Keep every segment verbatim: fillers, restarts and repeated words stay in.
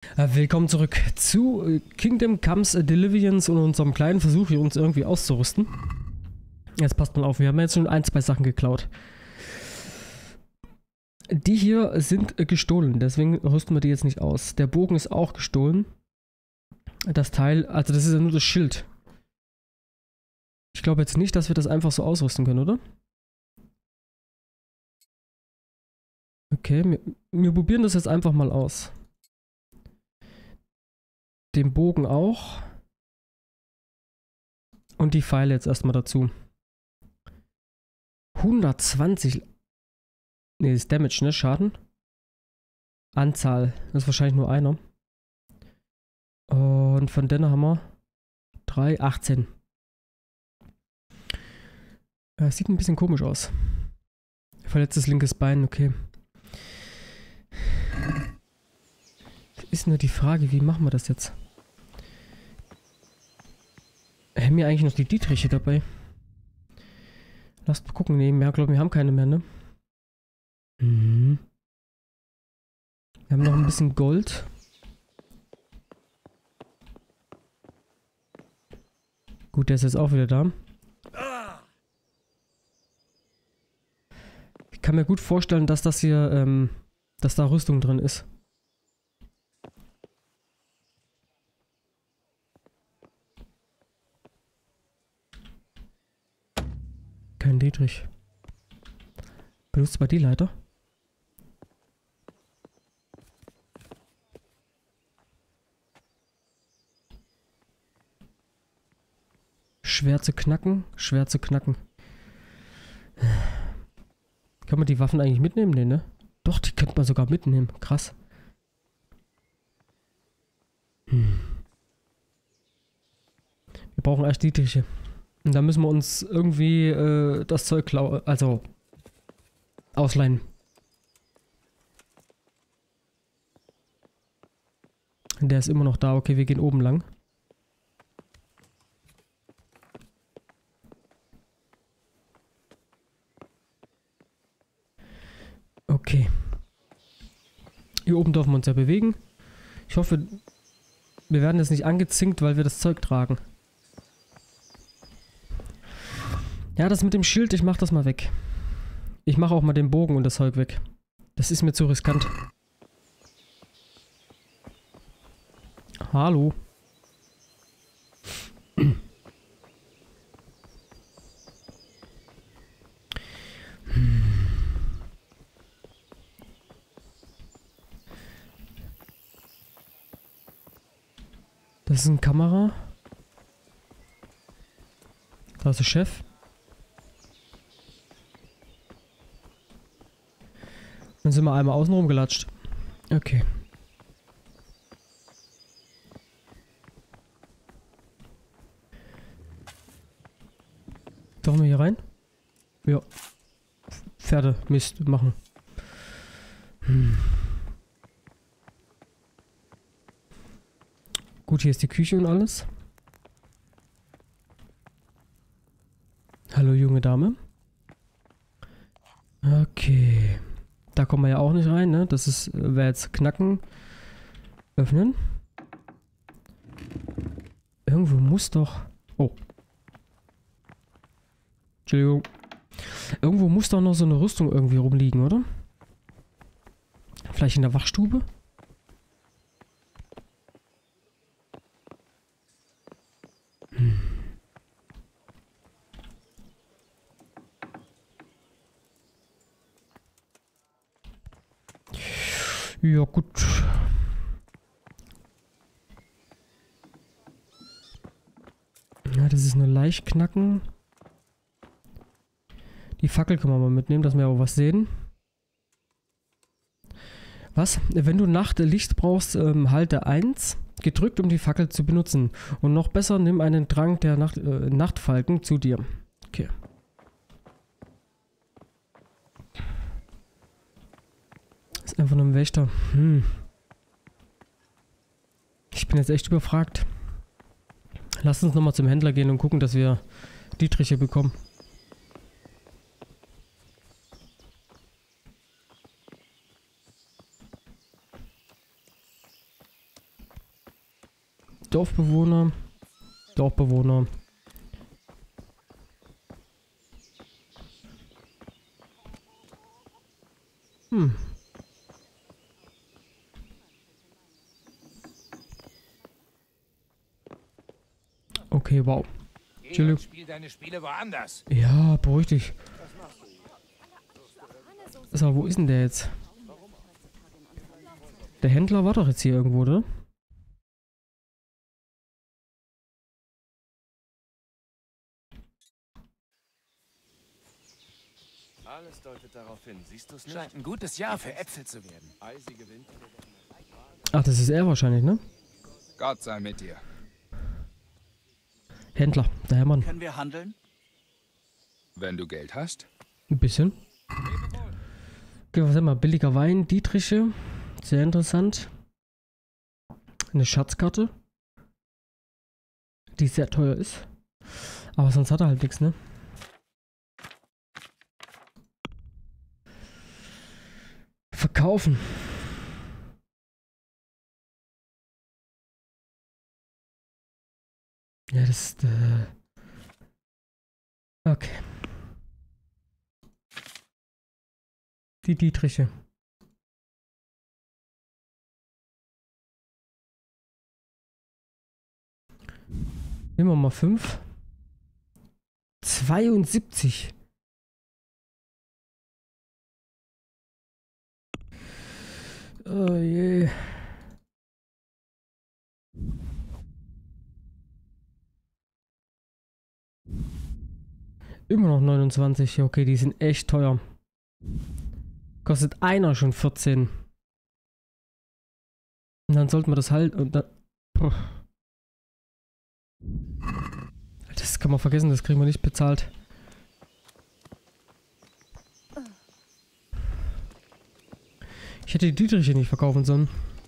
Äh, Willkommen zurück zu äh, Kingdom Comes Deliverance und unserem kleinen Versuch, hier uns irgendwie auszurüsten. Jetzt passt mal auf, wir haben jetzt schon ein, zwei Sachen geklaut. Die hier sind äh, gestohlen, deswegen rüsten wir die jetzt nicht aus. Der Bogen ist auch gestohlen. Das Teil, also das ist ja nur das Schild. Ich glaube jetzt nicht, dass wir das einfach so ausrüsten können, oder? Okay, wir, wir probieren das jetzt einfach mal aus. Den Bogen auch. Und die Pfeile jetzt erstmal dazu. hundertzwanzig. Ne, das ist Damage, ne? Schaden. Anzahl. Das ist wahrscheinlich nur einer. Und von denen haben wir drei, achtzehn. Ja, sieht ein bisschen komisch aus. Verletztes linkes Bein, okay. Ist nur die Frage, wie machen wir das jetzt? Haben wir eigentlich noch die Dietriche dabei? Lasst mal gucken. Ne, mehr glaube ich, wir haben keine mehr, ne? Mhm. Wir haben noch ein bisschen Gold. Gut, der ist jetzt auch wieder da. Ich kann mir gut vorstellen, dass das hier, ähm, dass da Rüstung drin ist. Kein Dietrich. Benutzt mal die Leiter. Schwer zu knacken, schwer zu knacken. Kann man die Waffen eigentlich mitnehmen? Nee, ne? Doch, die könnte man sogar mitnehmen. Krass. Hm. Wir brauchen erst Dietriche. Und da müssen wir uns irgendwie äh, das Zeug klauen, also ausleihen. Der ist immer noch da. Okay, wir gehen oben lang. Okay. Hier oben dürfen wir uns ja bewegen. Ich hoffe, wir werden jetzt nicht angezinkt, weil wir das Zeug tragen. Ja, das mit dem Schild, ich mach das mal weg. Ich mache auch mal den Bogen und das Zeug weg. Das ist mir zu riskant. Hallo. Das ist eine Kamera. Da ist der Chef. Dann sind wir einmal außen rumgelatscht. Okay. Dürfen wir hier rein? Ja. Pferde, Mist machen. Hm. Gut, hier ist die Küche und alles. Hallo, junge Dame. Okay. Da kommen wir ja auch nicht rein, ne? Das ist, wäre jetzt knacken. Öffnen. Irgendwo muss doch... Oh. Entschuldigung. Irgendwo muss doch noch so eine Rüstung irgendwie rumliegen, oder? Vielleicht in der Wachstube? Hm. Ja, gut. Ja, das ist nur leicht knacken. Die Fackel können wir mal mitnehmen, dass wir auch was sehen. Was? Wenn du Nachtlicht brauchst, ähm, halte eins, gedrückt, um die Fackel zu benutzen. Und noch besser, nimm einen Trank der Nacht, äh, Nachtfalken zu dir. Okay. Ist einfach nur ein Wächter. Hm. Ich bin jetzt echt überfragt. Lass uns nochmal zum Händler gehen und gucken, dass wir Dietriche bekommen. Dorfbewohner. Dorfbewohner. Hm. Okay, wow. Geh und spiel deine Spiele woanders. Ja, beruhig dich. So, wo ist denn der jetzt? Der Händler war doch jetzt hier irgendwo, oder? Alles deutet darauf hin. Siehst du es nicht? Scheint ein gutes Jahr für Äpfel zu werden. Eisige Winter. Ach, das ist er wahrscheinlich, ne? Gott sei mit dir. Händler, der Hermann. Können wir handeln? Wenn du Geld hast. Ein bisschen. Okay, was haben wir? Billiger Wein, Dietriche. Sehr interessant. Eine Schatzkarte. Die sehr teuer ist. Aber sonst hat er halt nichts, ne? Verkaufen. Ja, das ist... Äh okay. Die Dietriche. Nehmen wir mal fünf. zweiundsiebzig. Oh je. Immer noch neunundzwanzig. Ja, okay, die sind echt teuer. Kostet einer schon vierzehn. Und dann sollten wir das halt... Und dann, das kann man vergessen, das kriegen wir nicht bezahlt. Ich hätte die Dietriche nicht verkaufen sollen.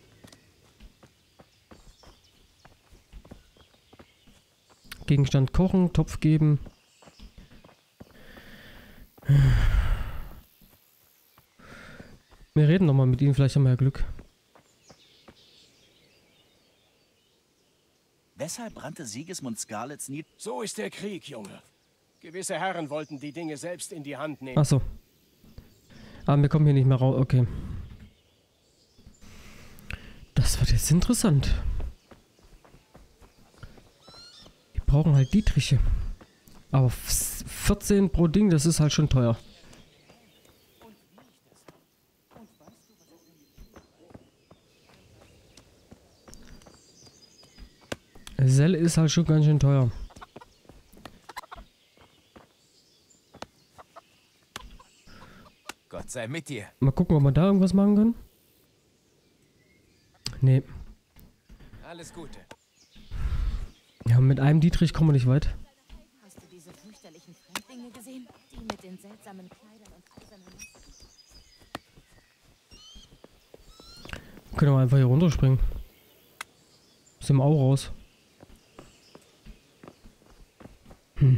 Gegenstand kochen, Topf geben. Wir reden nochmal mit ihnen, vielleicht haben wir ja Glück. Weshalb brannte Sigismund Skarlitz nie? So ist der Krieg, Junge. Gewisse Herren wollten die Dinge selbst in die Hand nehmen. Achso. Aber wir kommen hier nicht mehr raus. Okay. Das wird jetzt interessant. Wir brauchen halt Dietriche. Aber vierzehn pro Ding, das ist halt schon teuer. Selle ist halt schon ganz schön teuer. Gott sei mit dir. Mal gucken, ob wir da irgendwas machen können. Nee. Alles Gute. Ja, mit einem Dietrich kommen wir nicht weit. Hast du diese fürchterlichen Fremdlinge gesehen? Die mit den seltsamen Kleidern und eisernen Masken? Können wir einfach hier runterspringen. Sind wir auch raus. Hm.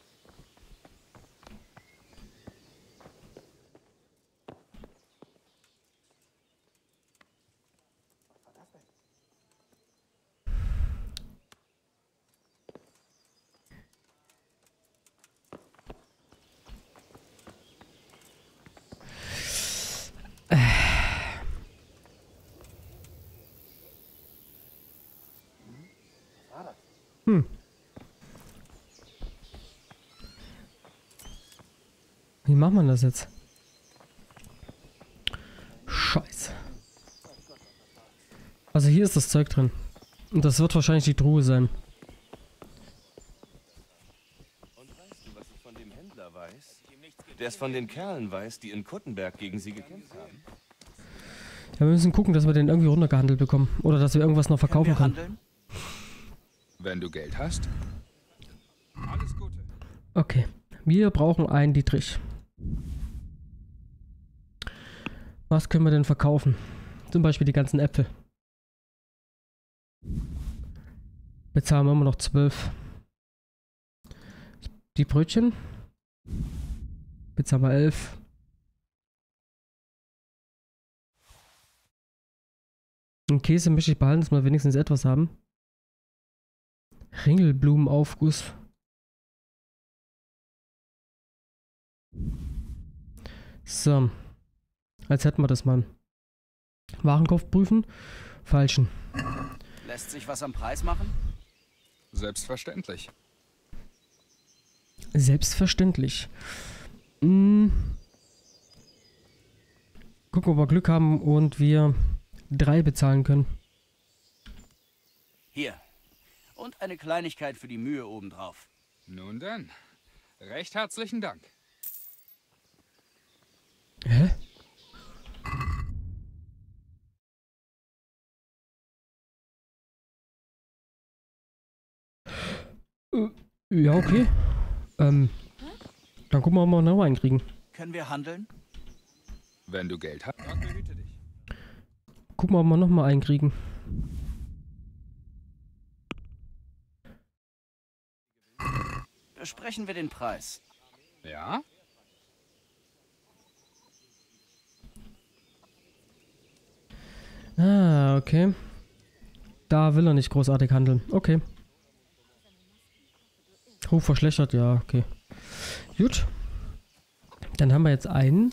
Hm. Wie macht man das jetzt? Scheiße. Also hier ist das Zeug drin. Und das wird wahrscheinlich die Truhe sein. Und weißt du, was ich von dem Händler weiß? Der es von den Kerlen weiß, die in Kuttenberg gegen sie gekämpft haben. Ja, wir müssen gucken, dass wir den irgendwie runtergehandelt bekommen. Oder dass wir irgendwas noch verkaufen können. handeln? Wenn du Geld hast. Alles Gute. Okay. Wir brauchen einen Dietrich. Was können wir denn verkaufen? Zum Beispiel die ganzen Äpfel. Bezahlen wir immer noch zwölf. Die Brötchen. Bezahlen wir elf. Den Käse möchte ich behalten, dass wir wenigstens etwas haben. Ringelblumenaufguss. So. Als hätten wir das mal. Warenkorb prüfen. Falschen. Lässt sich was am Preis machen? Selbstverständlich. Selbstverständlich. Hm. Gucken, ob wir Glück haben und wir drei bezahlen können. Hier. Und eine Kleinigkeit für die Mühe obendrauf. Nun dann. Recht herzlichen Dank. Hä? Äh, ja, okay. Ähm, dann gucken wir, ob wir noch einen kriegen. Können wir handeln? Wenn du Geld hast, Gott behüte dich. Gucken wir, ob wir noch mal einen kriegen. Besprechen wir den Preis. Ja? Ah, okay. Da will er nicht großartig handeln. Okay. Ruf verschlechtert, ja, okay. Gut. Dann haben wir jetzt einen.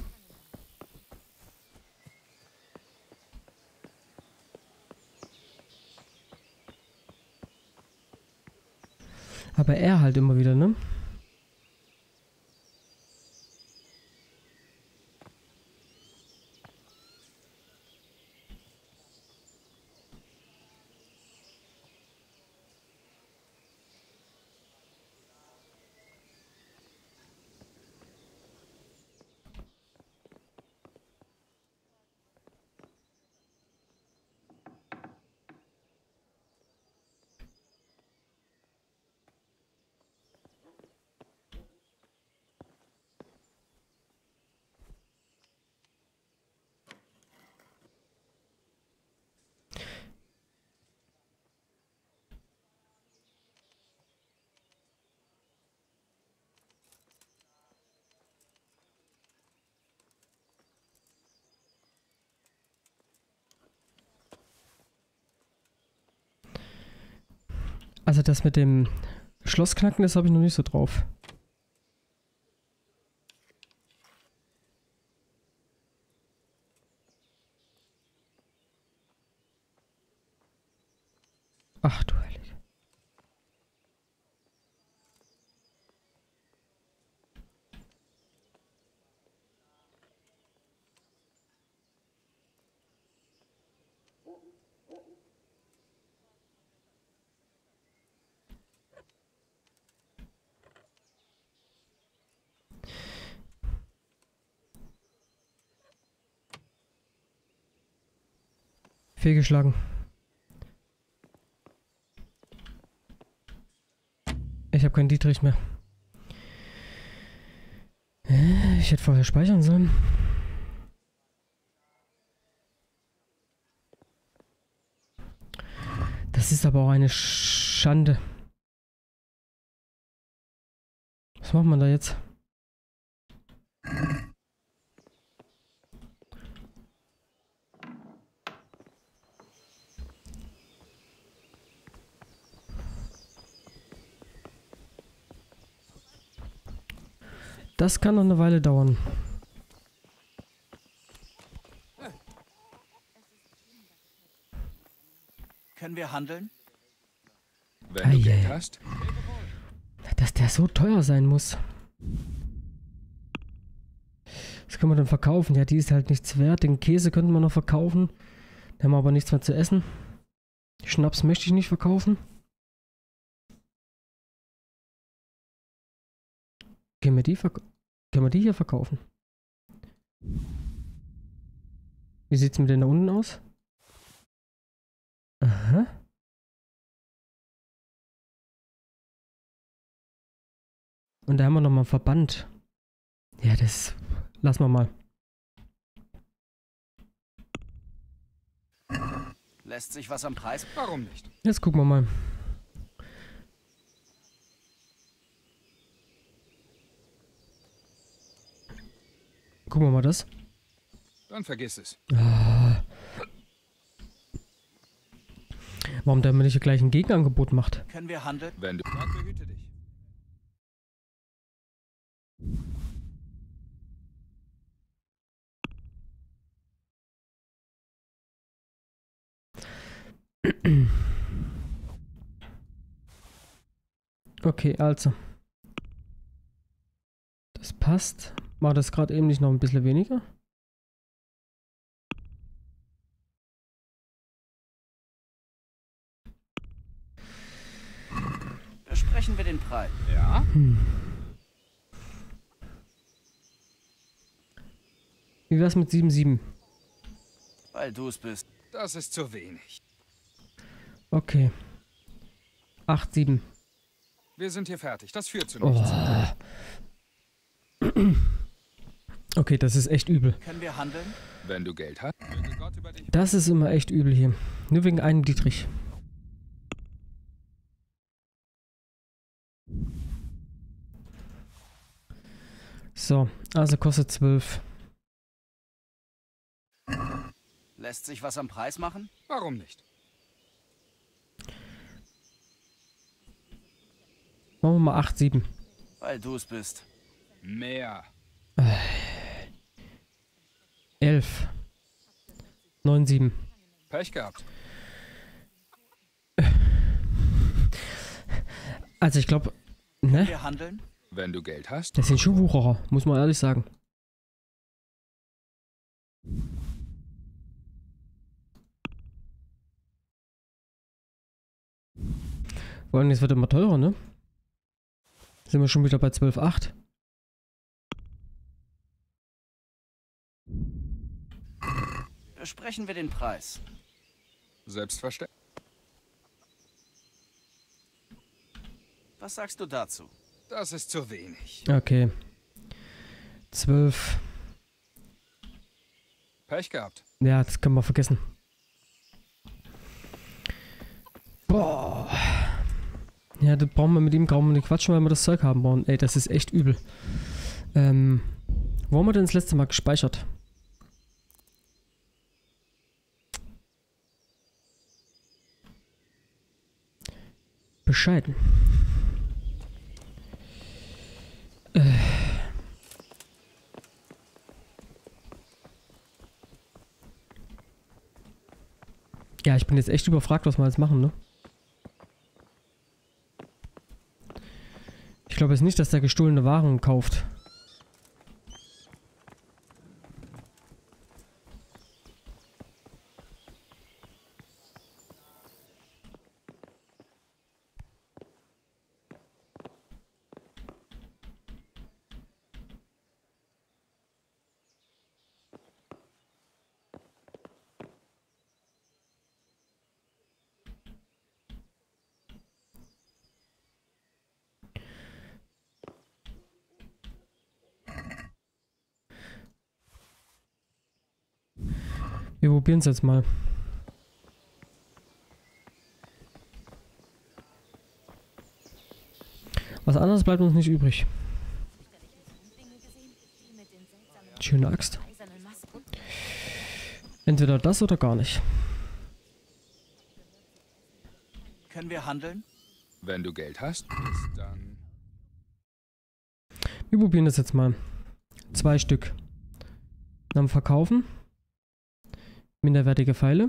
Aber er halt immer wieder, ne? Also das mit dem Schlossknacken, das habe ich noch nicht so drauf. Ach du Heilige. Fehlgeschlagen. Ich habe keinen Dietrich mehr. Ich hätte vorher speichern sollen. Das ist aber auch eine Schande. Was macht man da jetzt? Das kann noch eine Weile dauern. Können wir handeln? Wenn du Ei, Geld ei. hast, Dass der so teuer sein muss. Was können wir denn verkaufen? Ja, die ist halt nichts wert. Den Käse könnten wir noch verkaufen. Da haben wir aber nichts mehr zu essen. Schnaps möchte ich nicht verkaufen. Können wir die, verk können wir die hier verkaufen? Wie sieht es mit denen da unten aus? Aha. Und da haben wir nochmal Verband. Ja, das lassen wir mal. Lässt sich was am Preis? warum nicht? Jetzt gucken wir mal. Gucken wir mal das. Dann vergiss es. Ah. Warum der mir nicht gleich ein Gegenangebot macht? Können wir handeln? Wenn du... Gott behüte dich. Okay, also. Das passt. War das gerade eben nicht noch ein bisschen weniger? Besprechen wir den Preis. Ja? Hm. Wie wär's mit sieben sieben? Weil du es bist. Das ist zu wenig. Okay. acht sieben. Wir sind hier fertig. Das führt zu nichts. Oh. Okay, das ist echt übel. Können wir handeln? Wenn du Geld hast, möge Gott über dich... Das ist immer echt übel hier. Nur wegen einem Dietrich. So, also kostet zwölf. Lässt sich was am Preis machen? Warum nicht? Machen wir mal acht sieben. Weil du es bist. Mehr. elf. neun sieben. Pech gehabt. Also ich glaube, ne? Wir handeln? Wenn du Geld hast, Das sind schon Wucherer, muss man ehrlich sagen. Vor allem, jetzt wird immer teurer, ne? Sind wir schon wieder bei zwölf acht. Besprechen wir den Preis. selbstverständlich. Was sagst du dazu? Das ist zu wenig. Okay. zwölf. Pech gehabt. Ja, das können wir vergessen. Boah. Ja, da brauchen wir mit ihm kaum nicht quatschen, weil wir das Zeug haben wollen. Ey, das ist echt übel. Ähm, wo haben wir denn das letzte Mal gespeichert? Bescheiden. Äh. Ja, ich bin jetzt echt überfragt, was wir jetzt machen, ne? Ich glaube jetzt nicht, dass der gestohlene Waren kauft. Wir probieren es jetzt mal. Was anderes bleibt uns nicht übrig. Schöne Axt. Entweder das oder gar nicht. Können wir handeln? Wenn du Geld hast, ist dann... Wir probieren das jetzt mal. Zwei Stück. Dann verkaufen. Minderwertige Pfeile.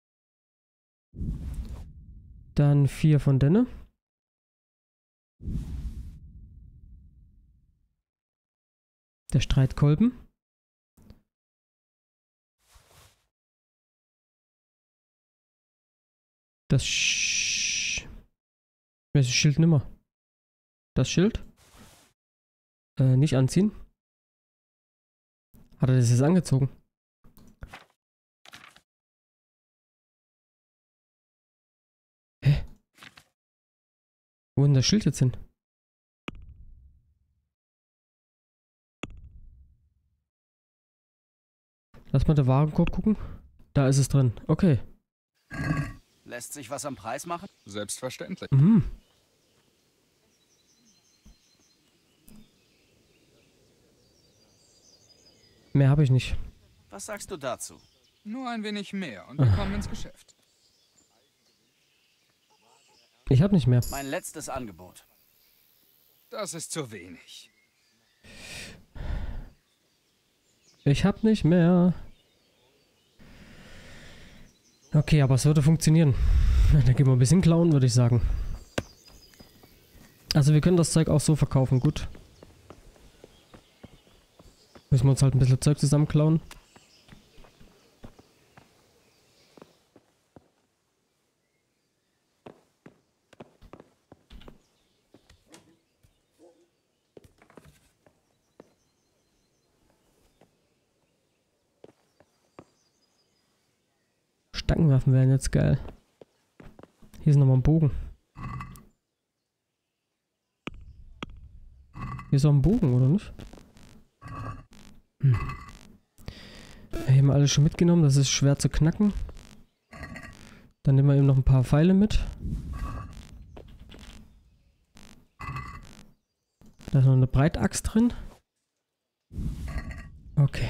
Dann vier von denne. Der Streitkolben. Das Sch Welches Schild nimmer? Das Schild? Äh, nicht anziehen. Hat er das jetzt angezogen? Hä? Wo ist denn das Schild jetzt hin? Lass mal den Warenkorb gucken. Da ist es drin. Okay. Lässt sich was am Preis machen? Selbstverständlich. Mhm. Mehr habe ich nicht. Was sagst du dazu? Nur ein wenig mehr und wir kommen ins Geschäft. Ich habe nicht mehr. Mein letztes Angebot. Das ist zu wenig. Ich habe nicht mehr. Okay, aber es würde funktionieren. Da gehen wir ein bisschen klauen, würde ich sagen. Also wir können das Zeug auch so verkaufen, gut. Müssen wir uns halt ein bisschen Zeug zusammenklauen. Stangenwaffen wären jetzt geil. Hier ist nochmal ein Bogen. Hier ist auch ein Bogen, oder nicht? Hm. Hier haben wir alles schon mitgenommen, das ist schwer zu knacken. Dann nehmen wir eben noch ein paar Pfeile mit. Da ist noch eine Breitaxt drin. Okay.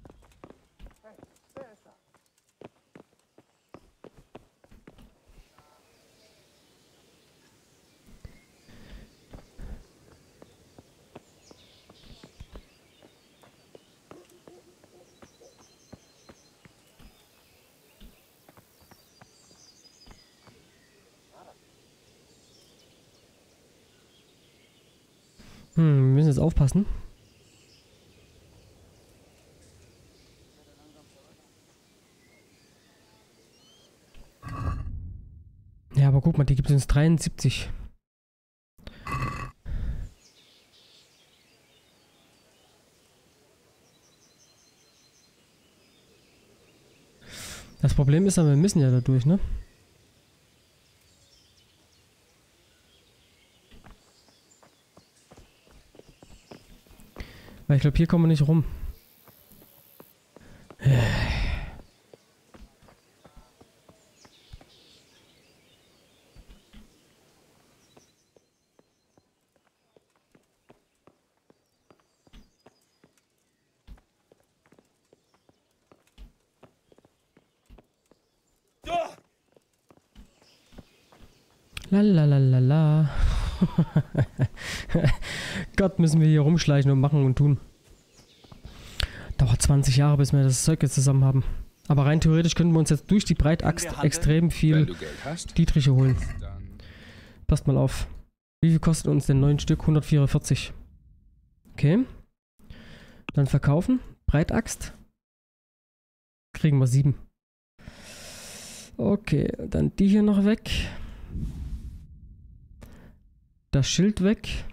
Hm, wir müssen jetzt aufpassen. Ja, aber guck mal, die gibt es uns dreiundsiebzig. Das Problem ist aber, wir müssen ja da durch, ne? Weil ich glaube, hier kommen wir nicht rum. Lalalala. Gott, müssen wir hier rumschleichen und machen und tun. Dauert zwanzig Jahre, bis wir das Zeug jetzt zusammen haben. Aber rein theoretisch könnten wir uns jetzt durch die Breitaxt extrem viel Wenn du Geld hast, Dietriche holen. dann Passt mal auf. Wie viel kostet uns denn neun Stück? hundertvierundvierzig. Okay. Dann verkaufen. Breitaxt. Kriegen wir sieben. Okay, dann die hier noch weg. Das Schild weg.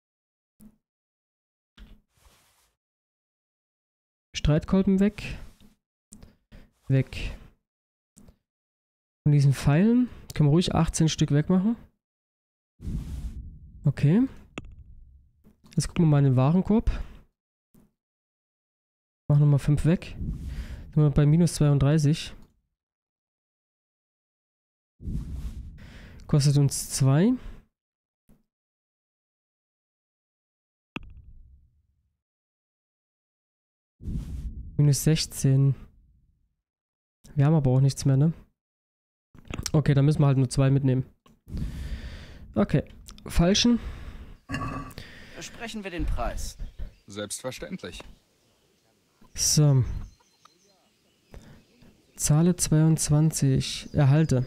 Streitkolben weg. Weg. Von diesen Pfeilen können wir ruhig achtzehn Stück wegmachen. Okay. Jetzt gucken wir mal in den Warenkorb. Machen wir mal fünf weg. Sind wir bei minus zweiunddreißig. Kostet uns zwei. Minus sechzehn. Wir haben aber auch nichts mehr, ne? Okay, dann müssen wir halt nur zwei mitnehmen. Okay. Falschen. Besprechen wir den Preis. selbstverständlich. So. Zahle zweiundzwanzig. Erhalte.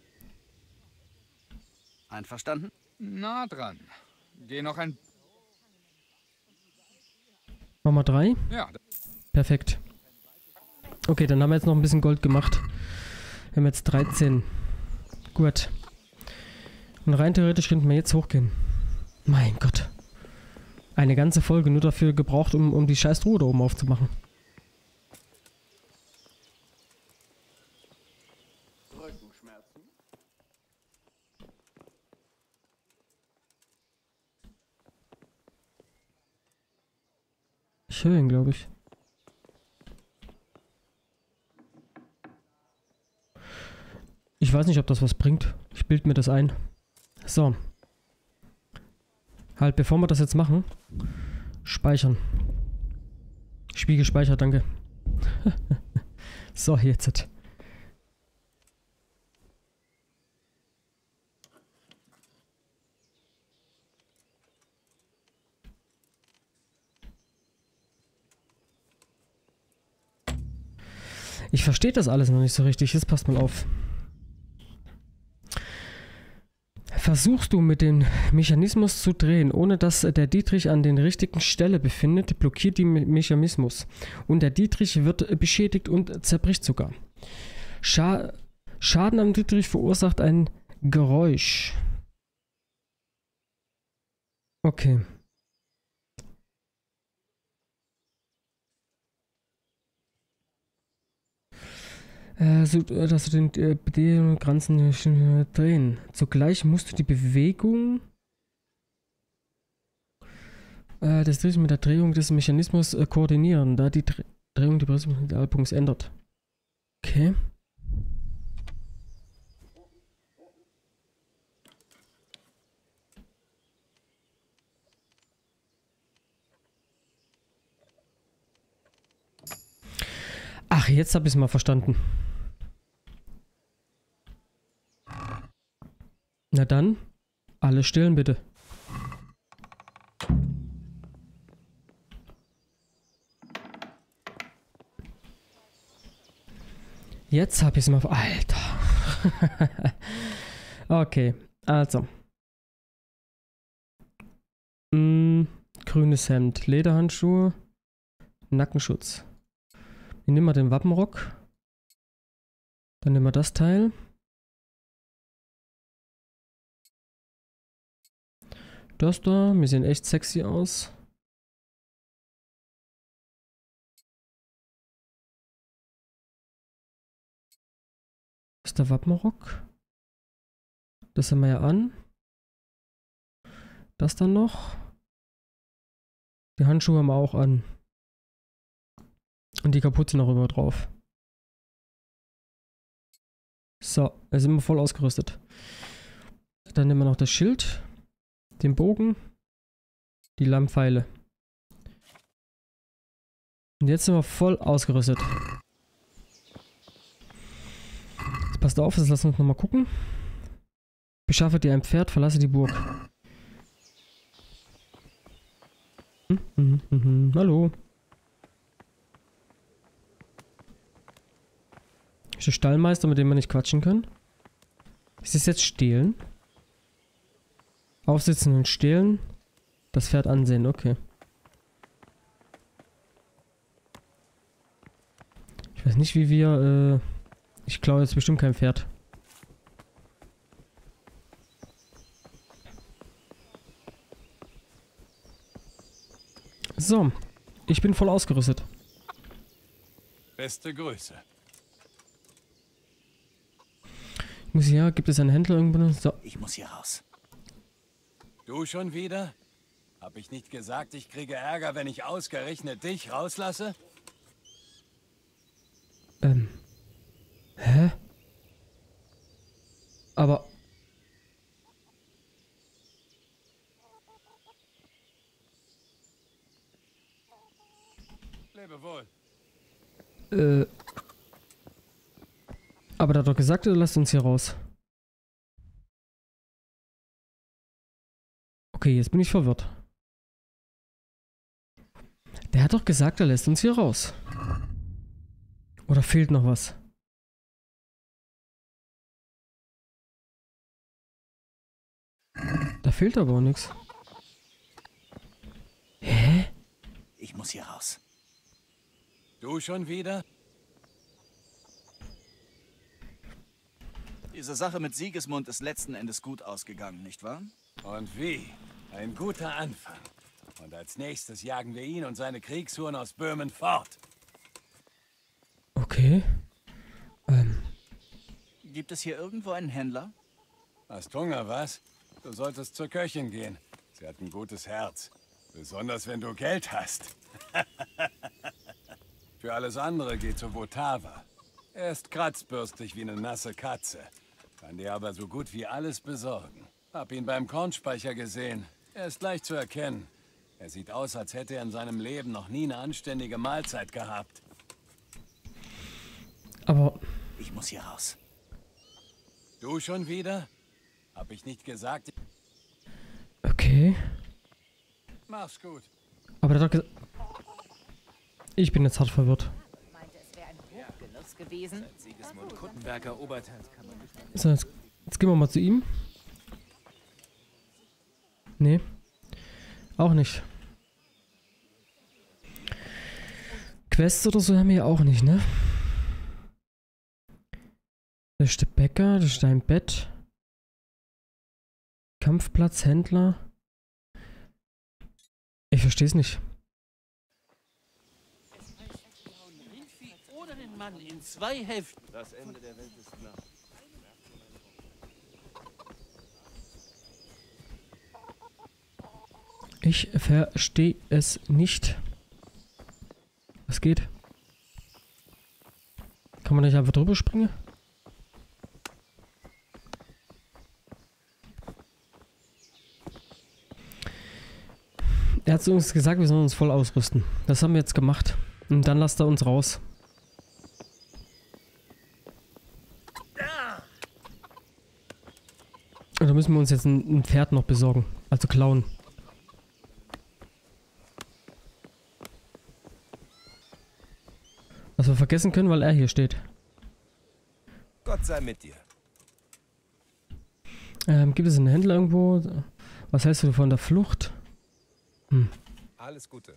Einverstanden? Na dran. Geh noch ein... Machen wir drei. Ja, Perfekt. Okay, dann haben wir jetzt noch ein bisschen Gold gemacht. Wir haben jetzt dreizehn. Gut. Und rein theoretisch könnten wir jetzt hochgehen. Mein Gott. Eine ganze Folge nur dafür gebraucht, um, um die scheiß Truhe da oben aufzumachen. Rückenschmerzen? Ich höre ihn, glaube ich. Ich weiß nicht, ob das was bringt. Ich bilde mir das ein. So. Halt, bevor wir das jetzt machen, speichern. Spiegel speichert, danke. So, jetzt. Ich verstehe das alles noch nicht so richtig. Jetzt passt mal auf. Versuchst du mit dem Mechanismus zu drehen, ohne dass der Dietrich an der richtigen Stelle befindet, blockiert die Me Mechanismus. Und der Dietrich wird beschädigt und zerbricht sogar. Scha Schaden am Dietrich verursacht ein Geräusch. Okay. Äh, so, dass du den äh, Bedingungsgrenzen äh, drehen. Zugleich musst du die Bewegung äh, des Drehens mit der Drehung des Mechanismus äh, koordinieren, da die Dre Drehung die Bewegung ändert. Okay. Ach, jetzt habe ich es mal verstanden. Na dann, alle stillen bitte. Jetzt habe ich es mal... Alter. Okay, also. Mm, grünes Hemd, Lederhandschuhe, Nackenschutz. Wir nehmen mal den Wappenrock. Dann nehmen wir das Teil. Das da, wir sehen echt sexy aus. Das ist der Wappenrock. Das haben wir ja an. Das dann noch. Die Handschuhe haben wir auch an. Und die Kapuze noch immer drauf. So, da sind wir voll ausgerüstet. Dann nehmen wir noch das Schild, den Bogen, die Lampfeile. Und jetzt sind wir voll ausgerüstet. Jetzt passt auf, jetzt lassen wir uns nochmal gucken. Beschaffe dir ein Pferd, verlasse die Burg. Hm, hm, hm, hm. Hallo. Ist der Stallmeister, mit dem wir nicht quatschen können? Ist es jetzt stehlen? Aufsitzen und stehlen. Das Pferd ansehen, okay. Ich weiß nicht, wie wir, äh... Ich klaue jetzt bestimmt kein Pferd. So. Ich bin voll ausgerüstet. Beste Grüße. Ich muss hier, gibt es einen Händler irgendwo? So. Ich muss hier raus. Du schon wieder? Hab ich nicht gesagt, ich kriege Ärger, wenn ich ausgerechnet dich rauslasse? Ähm. Hä? Aber... Lebe wohl. Äh... Aber der hat doch gesagt, er lässt uns hier raus. Okay, jetzt bin ich verwirrt. Der hat doch gesagt, er lässt uns hier raus. Oder fehlt noch was? Da fehlt aber auch nichts. Hä? Ich muss hier raus. Du schon wieder? Diese Sache mit Sigismund ist letzten Endes gut ausgegangen, nicht wahr? Und wie? Ein guter Anfang. Und als nächstes jagen wir ihn und seine Kriegshuren aus Böhmen fort. Okay. Ähm. Gibt es hier irgendwo einen Händler? Hast Hunger, was? Du solltest zur Köchin gehen. Sie hat ein gutes Herz. Besonders wenn du Geld hast. Für alles andere geht zu Votava. Er ist kratzbürstig wie eine nasse Katze. Kann dir aber so gut wie alles besorgen. Hab ihn beim Kornspeicher gesehen. Er ist leicht zu erkennen. Er sieht aus, als hätte er in seinem Leben noch nie eine anständige Mahlzeit gehabt. Aber... Ich muss hier raus. Du schon wieder? Hab ich nicht gesagt? Okay. Mach's gut. Aber der hat doch gesagt... Ich bin jetzt hart verwirrt. Meinte, es wäre ein Hochgenuss, was gewesen. Sigismund Kuttenberg erobert hat, kann man nicht mehr. So, jetzt, jetzt gehen wir mal zu ihm. Nee. Auch nicht. Quests oder so haben wir ja auch nicht, ne? Da ist der Bäcker, da ist dein Bett. Kampfplatz, Händler. Ich versteh's nicht. Oder den Mann in zwei Hälften. Das Ende der Welt ist nah. Ich verstehe es nicht. Was geht? Kann man nicht einfach drüber springen? Er hat zu uns gesagt, wir sollen uns voll ausrüsten. Das haben wir jetzt gemacht. Und dann lasst er uns raus. Und da müssen wir uns jetzt ein, ein Pferd noch besorgen. Also klauen. Was wir vergessen können, weil er hier steht. Gott sei mit dir. Ähm, gibt es einen Händler irgendwo? Was hältst du von der Flucht? Hm. Alles Gute.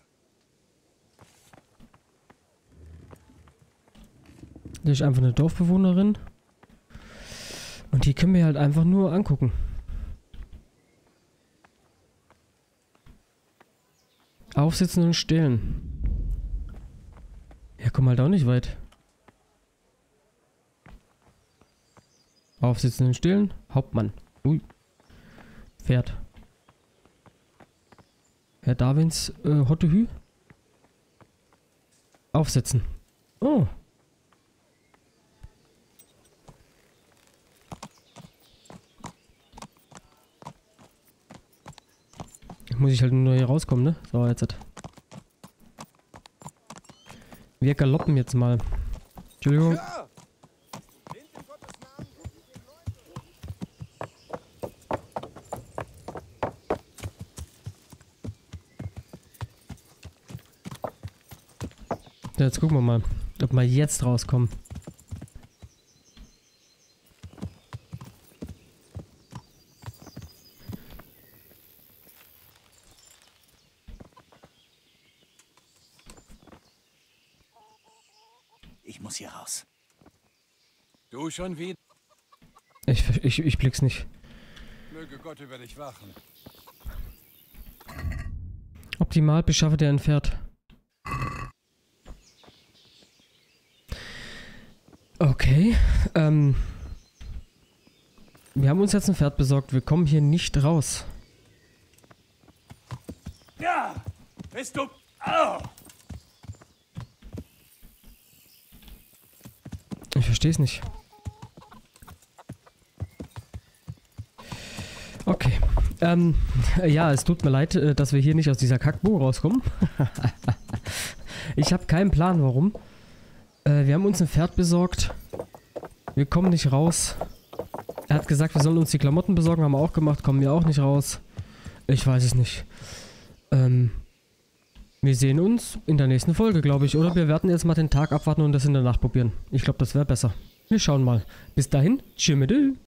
Da ist einfach eine Dorfbewohnerin. Und die können wir halt einfach nur angucken. Aufsitzen und stehlen. Ja, komm halt auch nicht weit. Aufsitzen und stehlen. Hauptmann. Ui. Pferd. Herr Darwins äh, Hottehü. Aufsetzen. Oh. Muss ich halt nur hier rauskommen, ne? So, jetzt. Wir galoppen jetzt mal. Entschuldigung. Ja, jetzt gucken wir mal, ob wir jetzt rauskommen. Ich muss hier raus. Du schon wieder? Ich, ich, ich blick's nicht. Möge Gott über dich wachen. Optimal beschaffe dir ein Pferd. Okay. Ähm. Wir haben uns jetzt ein Pferd besorgt. Wir kommen hier nicht raus. Ja! Bist du... Oh! Ich verstehe es nicht. Okay. Ähm, ja, es tut mir leid, äh, dass wir hier nicht aus dieser Kackburg rauskommen. Ich habe keinen Plan, warum. Äh, wir haben uns ein Pferd besorgt. Wir kommen nicht raus. Er hat gesagt, wir sollen uns die Klamotten besorgen. Haben wir auch gemacht. Kommen wir auch nicht raus. Ich weiß es nicht. Ähm... Wir sehen uns in der nächsten Folge, glaube ich. Oder wir werden jetzt mal den Tag abwarten und das in der Nacht probieren. Ich glaube, das wäre besser. Wir schauen mal. Bis dahin. Tschüss.